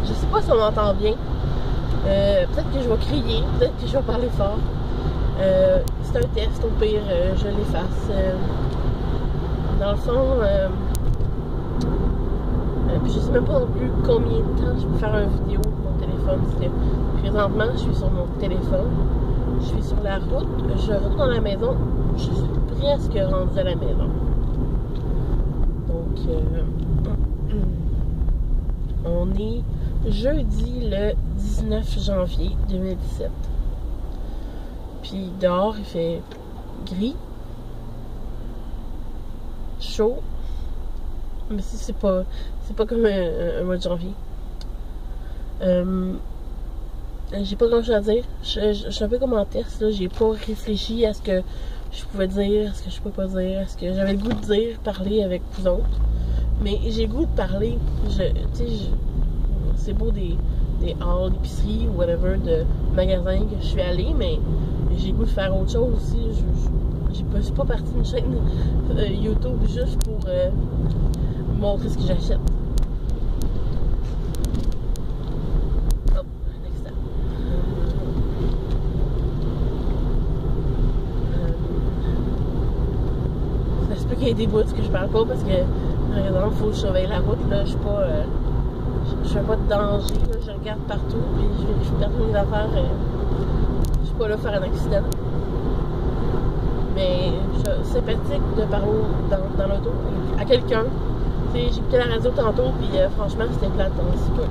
Je sais pas si on m'entend bien. Peut-être que je vais crier, peut-être que je vais parler fort. C'est un test, au pire, je l'efface. Dans le fond, puis je sais même pas non plus combien de temps je peux faire une vidéo sur mon téléphone. Parce que présentement, je suis sur mon téléphone. Je suis sur la route. Je retourne à la maison. Je suis presque rendue à la maison. Donc, on est jeudi le 19 janvier 2017. Puis dehors, il fait gris, chaud, mais si c'est pas comme un mois de janvier. J'ai pas grand chose à dire. Je suis un peu comme en test, là. J'ai pas réfléchi à ce que je pouvais dire, à ce que je pouvais pas dire, à ce que j'avais le goût de dire, parler avec vous autres. Mais j'ai le goût de parler. C'est beau des halls d'épicerie ou whatever, de magasins que je suis allée, mais j'ai le goût de faire autre chose aussi. Je suis pas partie d'une chaîne YouTube juste pour montrer ce que j'achète. Hop, un instant. Ça se peut qu'il y ait des bouts que je parle pas parce que, par exemple, il faut que je surveille la route. Là, je suis pas. Je fais pas de danger. Là, je regarde partout puis je perds mes affaires. Je suis pas là pour faire un accident. Mais je suis sympathique de parler dans l'auto à quelqu'un. J'ai écouté la radio tantôt, puis franchement, c'était plate un petit peu.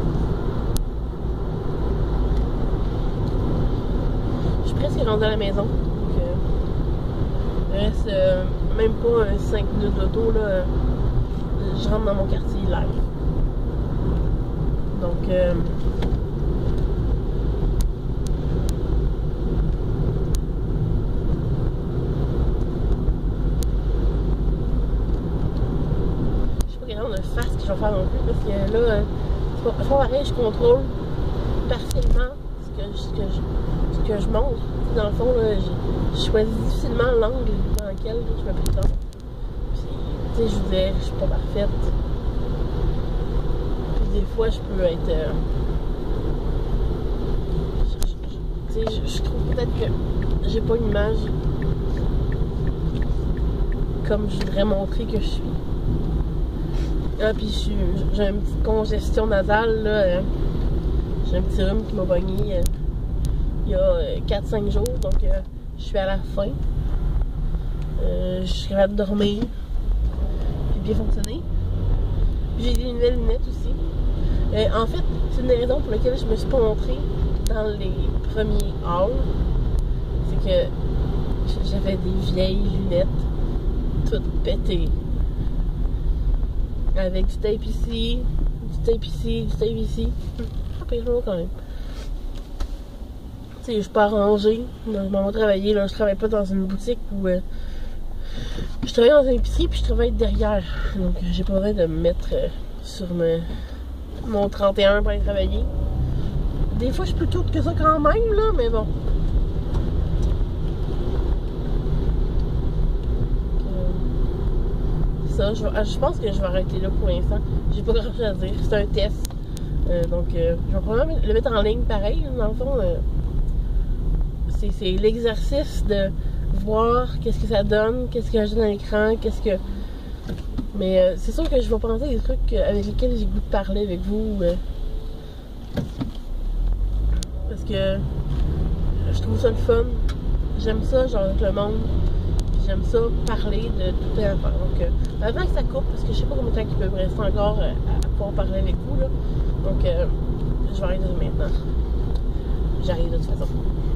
Je suis presque rendue à la maison. Donc, il reste même pas 5 minutes d'auto. Là, je rentre dans mon quartier live. Donc, face que je vais faire non plus parce que là, c'est pas pareil, je contrôle partiellement ce que je montre. Dans le fond, là, je choisis difficilement l'angle dans lequel je me présente. Puis, tu sais, je vous disais, je suis pas parfaite. Puis des fois, je peux être... tu sais, je trouve peut-être que j'ai pas une image comme je voudrais montrer que je suis. Ah, puis j'ai une petite congestion nasale, là. J'ai un petit rhume qui m'a pogné il y a 4-5 jours, donc je suis à la fin. Je suis capable de dormir, puis bien fonctionner. J'ai des nouvelles lunettes aussi. En fait, c'est une des raisons pour lesquelles je me suis pas montrée dans les premiers halls. C'est que j'avais des vieilles lunettes, toutes pétées. Avec du tape ici, du tape ici, du tape ici. Pas pire quand même. Tu sais, je suis pas rangée. Je m'en vais travailler. Là, je travaille pas dans une boutique où je travaille dans une épicerie puis je travaille derrière. Donc j'ai pas besoin de me mettre sur mon 31 pour aller travailler. Des fois je suis plus toute que ça quand même là, mais bon. Ça, je pense que je vais arrêter là pour l'instant. J'ai pas grand chose à dire. C'est un test. Donc, je vais probablement le mettre en ligne pareil. Dans le fond, c'est l'exercice de voir qu'est-ce que ça donne, qu'est-ce que j'ai dans l'écran, qu'est-ce que... Mais c'est sûr que je vais penser à des trucs avec lesquels j'ai le goût de parler avec vous. Parce que je trouve ça le fun. J'aime ça, genre, avec le monde. J'aime ça parler de tout et à faire. Donc, avant que ça coupe, parce que je sais pas combien de temps il peut me rester encore à pouvoir parler avec vous, là. Donc, je vais arrêter maintenant. J'arrive de toute façon.